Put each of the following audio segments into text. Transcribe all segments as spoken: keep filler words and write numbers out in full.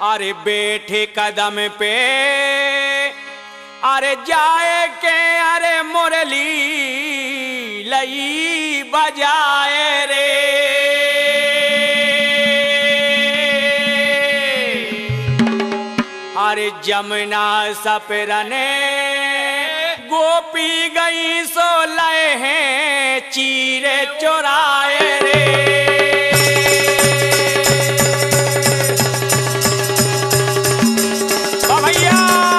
अरे बैठे कदम पे अरे जाए के अरे मुरली लई बजाए रे। अरे जमुना सपरने गोपी गई सो लय हैं चीरे चुराए रे। भैया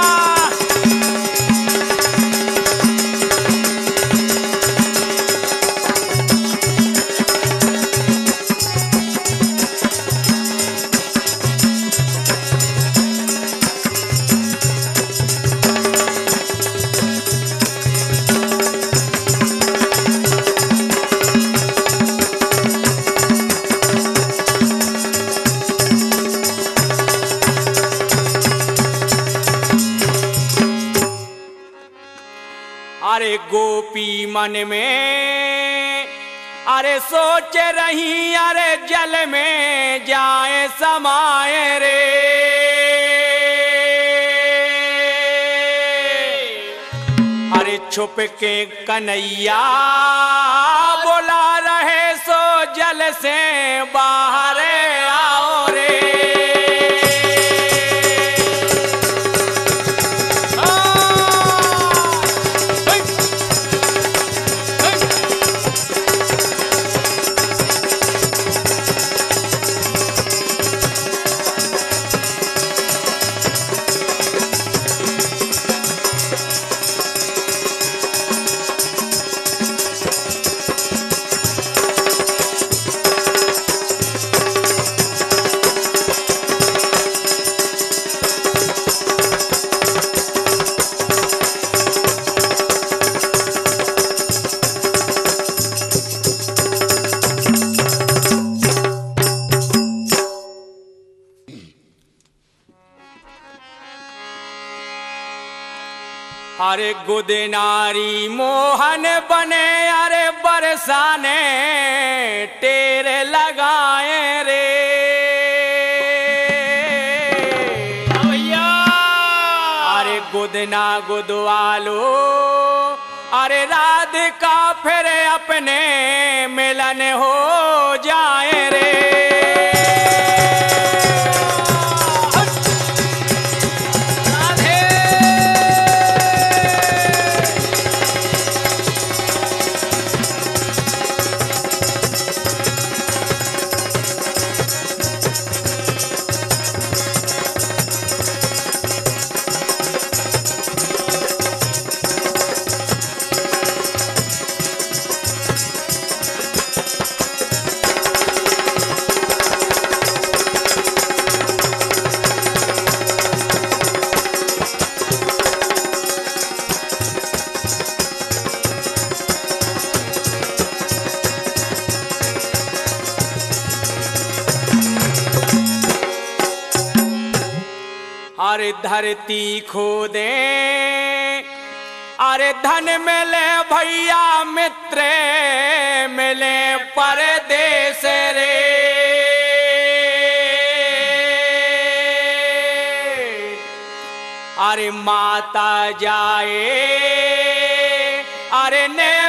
अरे गोपी मन में अरे सोच रही अरे जल में जाए समाए रे। अरे छुप के कन्हैया बोला रहे सो जल से बाहर आओ रे। अरे गुदनारी मोहन बने अरे बरसाने तेरे लगाए रे। भैया अरे गुदना गुदवालो अरे राधिका फिर अपने मिलन हो जाए रे। अरे धरती खोदे अरे धन मिले भैया मित्र मिले परदेस रे। अरे माता जाए अरे ने